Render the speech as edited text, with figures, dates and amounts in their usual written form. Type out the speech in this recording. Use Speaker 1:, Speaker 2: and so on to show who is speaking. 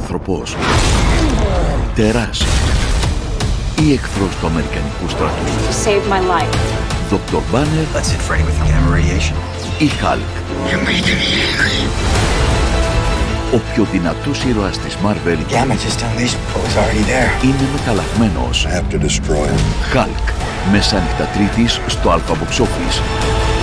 Speaker 1: άνθρωπος, τεράς ή εχθρός του Αμερικανικού στρατού. Δόκτωρ Μπάνερ ή Χαλκ. Ο πιο δυνατός ήρωας της Marvel είναι μεταλλαγμένος. Χαλκ, μεσάνυχτα Τρίτης στο Αλφα Box Office.